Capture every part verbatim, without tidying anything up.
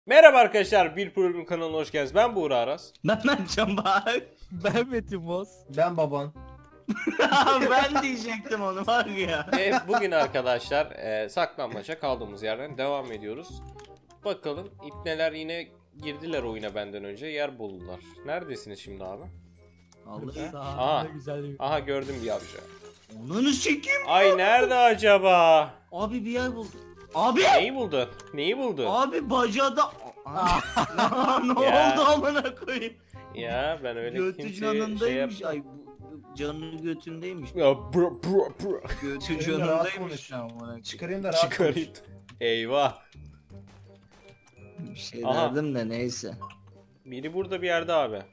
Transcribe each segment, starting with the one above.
Merhaba arkadaşlar, bir program kanalına hoş geldiniz. Ben Buğra Aras. Ben Mertcan Bahar. Ben Metin Boz. Ben baban. Ben diyecektim onu var ya. Ve bugün arkadaşlar e, saklanmaca kaldığımız yerden devam ediyoruz. Bakalım ipneler yine girdiler oyuna benden önce, yer buldular. Neredesiniz şimdi abi? Allah. Sağ Aa. güzel bir... Aha, gördüm bir avcı. Onu çekeyim. Ay nerede acaba? Abi bir yer buldum. Abi. Neyi buldun? Neyi buldun? Abi bacada. Aa, ne Ya. oldu amına koyayım? Ya ben öyle Götü kimseye canındaymış. şey yap... Ay bu canı götündeymiş. Ya bro bro bro. Götü Çıkarayım da rahat canındaymış konuş. amına koyayım. Çıkarayım da rahat Çıkarayım. Eyvah. Bir şey Aha. derdim de neyse. Biri burada bir yerde abi.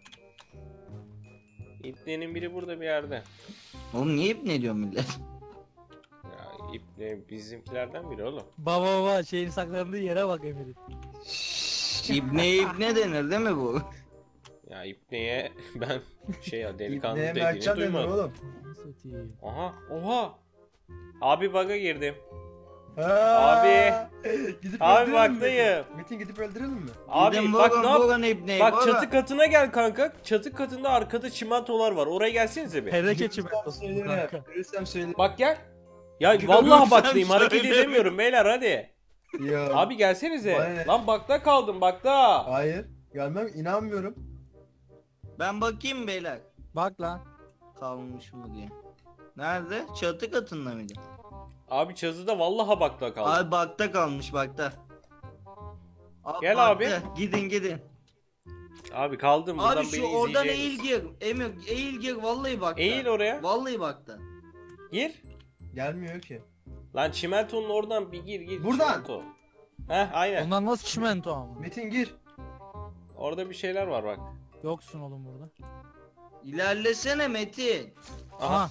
İpnenin biri burada bir yerde. Oğlum niye hep ne diyor millet? Ya ipne bizimkilerden biri oğlum. Baba baba şeyin saklandığı yere bak Emir'in. İbne ibne denir değil mi bu? Ya ipneye ben şey ya delikanlı İbneye dediğini Mertcan denir duymadım. oğlum. Satayım. Aha, oha. Abi bug'a girdim. Ha. Abi. Gidip Abi öldürelim bak mi dayı. Metin? Metin gidip öldürelim mi? Abi Gidin bak Bogan, ne yap? Bogan ibneyi, Bak Bogan. çatı katına gel kanka. Çatı katında arkada çimentolar var. Oraya gelsenize bir. Hereke Görürsem çimentosu söylerim. kanka. Görürsem söylerim. Bak gel. Ya Görürsem vallahi baktayım, hareket söylerim. edemiyorum beyler, hadi. Ya. Abi gelsenize. Bana ne? Lan bakta kaldım, bakta. Hayır. Gelmem, inanmıyorum. Ben bakayım beyler. Bak lan. Kalmış mı diye. Nerede? Çatı katında mıydı? Abi çatıda vallahi bakta kaldım. Abi bakta kalmış bakta. Gel bakta. abi. Gidin gidin. Abi kaldım, buradan Abi beni şu oradan izleyeceğiniz. eğil gir. Emir eğil gir vallahi bakta. Eğil oraya. Vallahi bakta. Gir. Gelmiyor ki. Lan çimentonun oradan bir gir gir. Buradan. Çimento. Heh aynen. Ondan nasıl çimento ama? Metin gir. Orada bir şeyler var bak. Yoksun oğlum burada. İlerlesene Metin. Aha. Aha.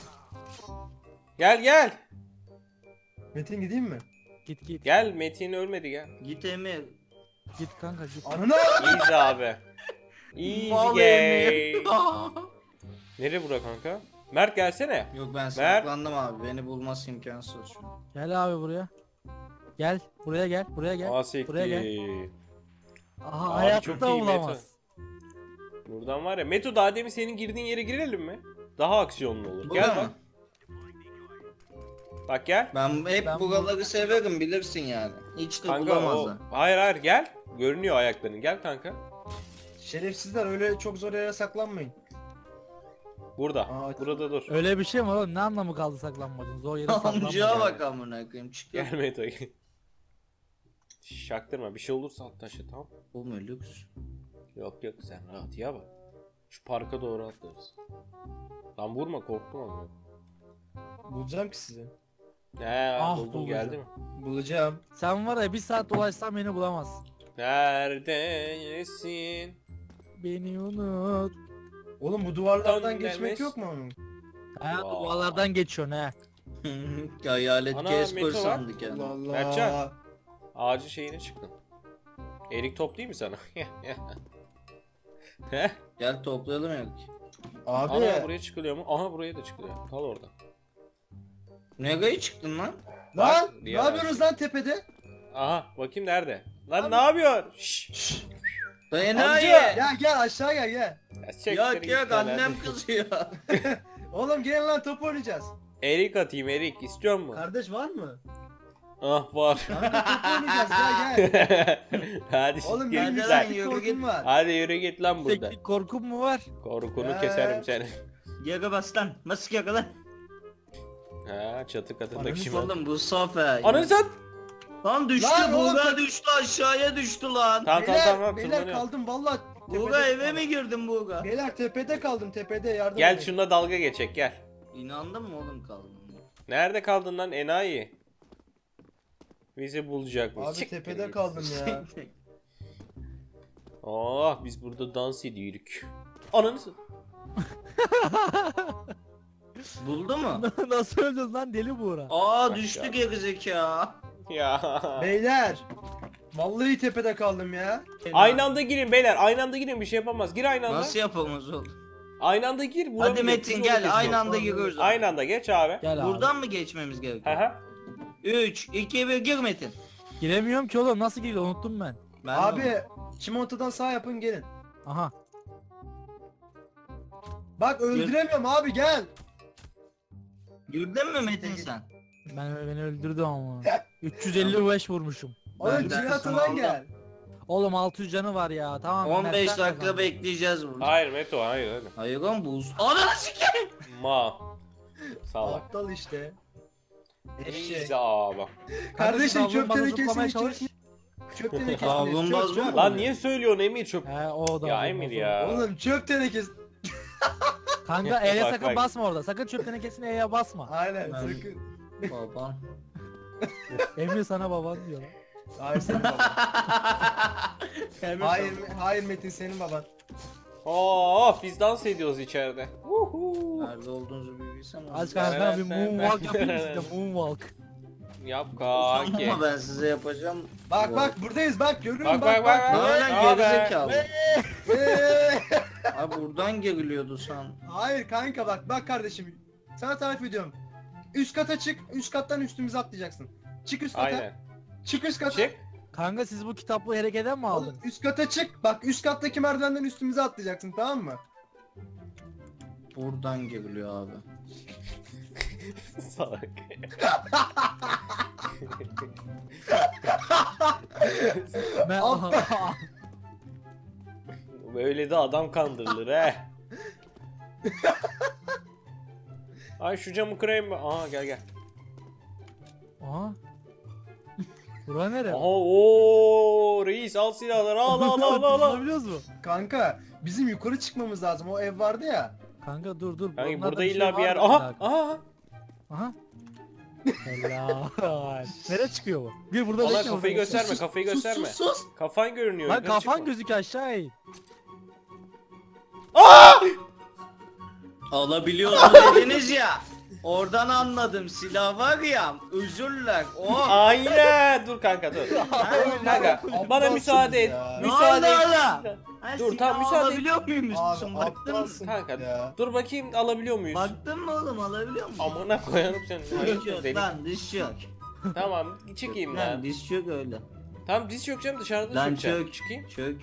Gel gel. Metin gideyim mi? Git git. Gel, Metin ölmedi, gel. Git Emir. Git kanka git. Ananı. Easy abi. Easy Mal game. Emir. Nereye bura kanka? Mert gelsene. Yok ben Ver. saklandım abi. Beni bulması imkansız şu an. Gel abi buraya. Gel. Buraya gel. Buraya gel. Asiktir. Buraya gel. Aha Abi hayatta çok iyi olamaz. Buradan var ya. Meto, daha demin senin girdiğin yere girelim mi? Daha aksiyonlu olur. Bu Gel da bak. mı? Bak gel. Ben hep Ben buraları severim bilirsin yani. Hiç de Kanka o... bulamazlar. Hayır hayır gel. Görünüyor ayakların. Gel kanka. Şerefsizler, öyle çok zor yere saklanmayın. Burada. Aa, Burada dur. Öyle bir şey mi oğlum? Ne anlamı kaldı saklanmadın? Zor yere saklanmadın. Amcaya bak amına koyayım çıkıyor. Gel Meto. Şaktırma. Bir şey olursa alt taşı, tamam. Oğlum lüks. Yok yok, sen rahat ya bak. Şu parka doğru atlarız. Lan vurma, korktum ama. Bulacağım ki sizi. He Ah, buldum, bulacağım. geldi mi? Bulacağım. Sen var ya bir saat dolaşsan beni bulamazsın. Neredesin? Beni unut. Oğlum bu duvarlardan Dön geçmek demiş. yok mu onun? Ha Vay. duvarlardan geçiyorsun he. Hayalet Ana, Casper Meto var. sandık yani. Allah Allah. Mertcan. Ağacı şeyine çıktın. Erik toplayayım mı sana? Heh. Gel toplayalım Erik. Abi. Ana, buraya çıkılıyor mu? Aha, buraya da çıkılıyor. Kal orada. Nereye çıktın lan? Lan Bak, ne diğer yapıyorsunuz lan tepede? Aha, bakayım nerede? Lan ne yapıyor? Şşş. Dayanayı. Gel gel aşağı gel gel. Ya siktir Yok git yok lan, annem hadi. kızıyor. Oğlum gelin lan top oynayacağız. Erik atayım, erik. İstiyor musun? Kardeş var mı? Ah var. Kanka top oynayacağız gel gel. Hadi Oğlum git benim Hadi bir lan, lan. seklik yürü korkum git. var. Hadi yürü git lan burada. Tek korkum mu var? Korkunu Ee. keserim seni. Yaga bas lan. Nasıl yaga lan? Ha, çatı katında Ananı kim? Oğlum bu sofa. Ananı sen. Lan düştü Lan oğlum, Buğra tak- düştü aşağıya düştü lan. Tamam tamam Beyler, tamam. beyler tırmanıyorum. kaldım valla. Buğra tepede eve kaldım. mi girdin Buğra? Beyler tepede kaldım tepede yardım Gel edin. şununla dalga geçek, gel. İnandın mı oğlum kaldın? Nerede kaldın lan enayi? Bizi bulacak mı? Abi Siktir tepede git. kaldım ya. Oh, biz burada dans ediyoruz. Ananı s- Buldu mu? Nasıl öldün lan deli buğra? Aa Bak düştü ya. gerizekalı. Ya. Beyler. Vallahi tepede kaldım ya. Aynı anda girin beyler. Aynı anda girin, bir şey yapamaz. Gir aynı anda. Nasıl yapamaz oğlum? Aynı anda gir. Hadi vuramayacak, Metin biz gel onu aynı geçiyoruz. anda giriyoruz. Aynı anda geç abi. Gel abi. Buradan mı geçmemiz Hı gerekiyor? hı. üç, iki, bir gir Metin. Giremiyorum ki oğlum nasıl giriyor unuttum ben. Ben de- Abi çimontadan sağ yapın gelin. Aha. Bak öldüremiyorum abi gel. Gördün mü Metin sen? Ben beni öldürdü ama. üç yüz elli beş vurmuşum. Oğlum Ben de çimontadan aldım. gel. Oğlum altı yüz canı var ya. Tamam. on beş Mert'ten dakika kazandım. bekleyeceğiz burada. Hayır Meto hayır öyle. Hayır lan buz. Ananı sikeyim. Ma. Salak. Aptal işte. Eşek. İyice abi. Kardeşim Kardeşim, çöp bana tenekesini zıplamaya içir. çalış. Çöp tenekesini Davlumbaz çöp, mı? çöp. Lan niye söylüyorsun Emir çöp? He o da. Ya olmaz, Emir o. ya. Oğlum çöp tenekesi. Kanka E'ye Bak, sakın bak. basma orada. Sakın çöp tenekesine E'ye basma. Aynen Ben- sakın. Baban. Emir sana baban diyor lan. Hayır senin baban. Hayır, hayır Metin senin baban. Oh biz dans ediyoruz içeride. Uhu. Nerede olduğunuzu bir bilsem. Az kanka bir Ben- moonwalk ben- yapayım size moonwalk. Yap kanki. Ama ben size yapacağım. Bak bak buradayız bak görüyorum Bak bak bak bak. Ne bak. öyle Abi. gerizekalı. Eee! Abi buradan geriliyordu sen. Hayır kanka bak bak kardeşim. Sana tarif ediyorum. Üst kata çık, üst kattan üstümüze atlayacaksın. Çık üst kata. Aynen. Çık üst kata. Çık. Kanka siz bu kitaplığı hareketen mi Oğlum, aldınız? üst kata çık. Bak üst kattaki merdivenden üstümüze atlayacaksın tamam mı? Buradan geriliyor abi. Salak. Ben Böyle de adam kandırılır he. Ay şu camı kırayım mı? Aha gel gel. Aha. Bura nere? Aha ooo reis al silahları al al al al al. Biliyoruz mu? Kanka bizim yukarı çıkmamız lazım. O ev vardı ya. Kanka dur dur. Kanki Bunlarda burada bir şey illa bir yer. var Aha mı? aha. Aha. Helal. Nereye çıkıyor bu? Bir burada Allah bekle, kafayı burada gösterme bekle. kafayı Sus gösterme. sus sus. Kafan görünüyor. Lan yukarı kafan çıkma. gözüküyor aşağı in. Aa! Alabiliyorsun dediniz ya. Oradan anladım silah var ya. Özürler. Oh. Aynen. Dur kanka dur. Kanka Aptalsınız bana müsaade et. ya. Müsaade Ne oldu et. oğlum? Ha, Dur, silah tamam, müsaade et. Alabiliyor muymuş? Abi Baktın mı? aptalsın Kanka ya. dur bakayım alabiliyor muyuz? Baktın mı oğlum alabiliyor musun? Amına koyarım seni. Diş Hayır, yok deli. lan diş yok. Tamam çıkayım Lan lan. diş yok öyle. Tamam diz yok canım dışarıda Lan çökeceğim. çök. Çıkayım. Çök.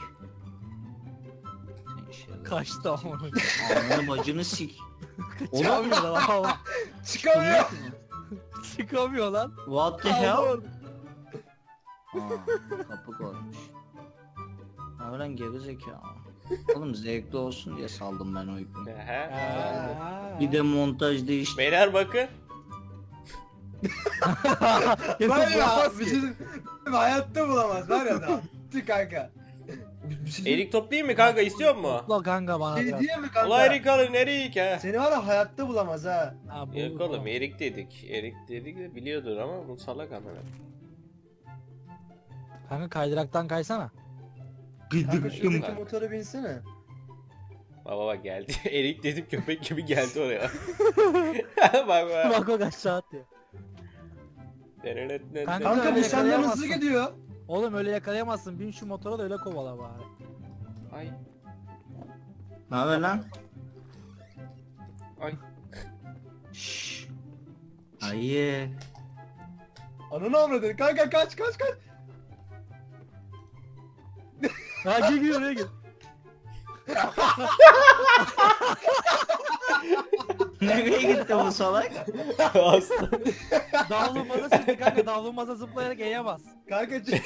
Sen şöyle- Kaçtı ama. Ananı bacını sik. Oğlum Çıkamıyor lan ama. Çıkamıyor. Çıkamıyor lan. what the hell? Kaldı. Aa, kapı koymuş. Abi lan gerizekalı. Oğlum zevkli olsun diye saldım ben o ipi. He. Ha. Bir de montaj değişti. Beyler bakın. Var ya Yapamaz bir ki. şey hayatta bulamaz var ya da. Tü kanka. Bir şey Erik toplayayım mı kanka istiyor mu? Topla kanka bana şey biraz. diye mi kanka? Ulan Erik alın Erik ha. Seni var ya hayatta bulamaz ha. Ha, bu- Yok bu. oğlum Erik dedik. Erik dedik de biliyordur ama bu salak amına. Kanka kaydıraktan kaysana. Kanka şuradaki kanka. motora binsene. Baba bak geldi. Erik dedim köpek gibi geldi oraya. bak bak. Bak bak aşağı atıyor. Kanka, Kanka öyle bu senden hızlı yakalayamazsın. gidiyor. Oğlum öyle yakalayamazsın. Bin şu motora da öyle kovala bari. Ay Ne haber lan? ay. Şşş. Hayır. Ananı avradın kanka kaç kaç kaç. Ha gel gel oraya gel. Nereye gitti bu salak? Aslan. Davlumaza şimdi kanka davlumaza zıplayarak E'ye bas. Kanka çık.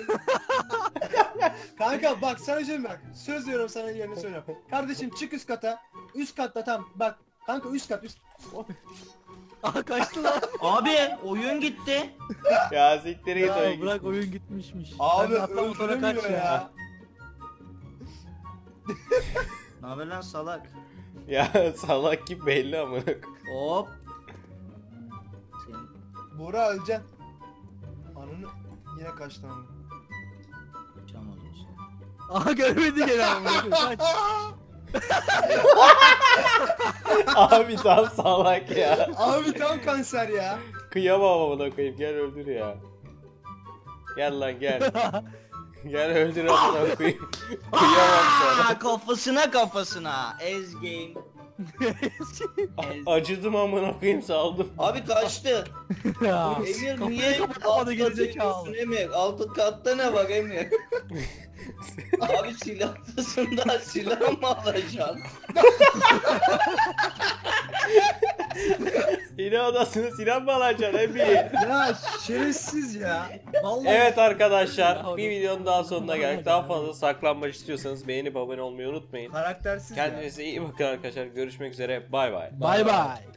Kanka bak sana şey bak. Söz veriyorum sana yerini söylüyorum. Kardeşim çık üst kata. Üst katta tam bak. Kanka üst kat üst. Aha kaçtı lan. Abi oyun gitti. Ya siktir git Ya oyun. bırak oyun gitmişmiş. Abi Kanka atla motora kaç öldürmüyor ya. ya. Ne haber lan salak? Ya salak gibi belli amına. Hop. Sen Buğra öleceksin. Ananı yine kaçtı ama. çamurlusun. Aha görmedi gene ama. Kaç. Abi tam salak ya. Abi tam kanser ya. Kıyamam amına koyayım gel öldür ya. Gel lan gel. Gel öldür amına koyayım. Kıyamam sana. Aa, kafasına kafasına. Ez game. Ez. Acıdım amına koyayım saldım. Abi kaçtı. Ya. Emir Kapıyı niye kapatamadı altta gerizekalı. duruyorsun Emir? Altı katta ne var Emir? Abi silahtasında silah mı alacaksın? Silah odasını silah mı alacaksın Ebi? Ya şerefsiz ya. Vallahi. Evet arkadaşlar, bir videonun daha sonuna geldik. Daha fazla saklanmaç istiyorsanız beğenip abone olmayı unutmayın. Karaktersiz ya. Kendinize iyi bakın arkadaşlar. Görüşmek üzere. Bay bay. Bay bay.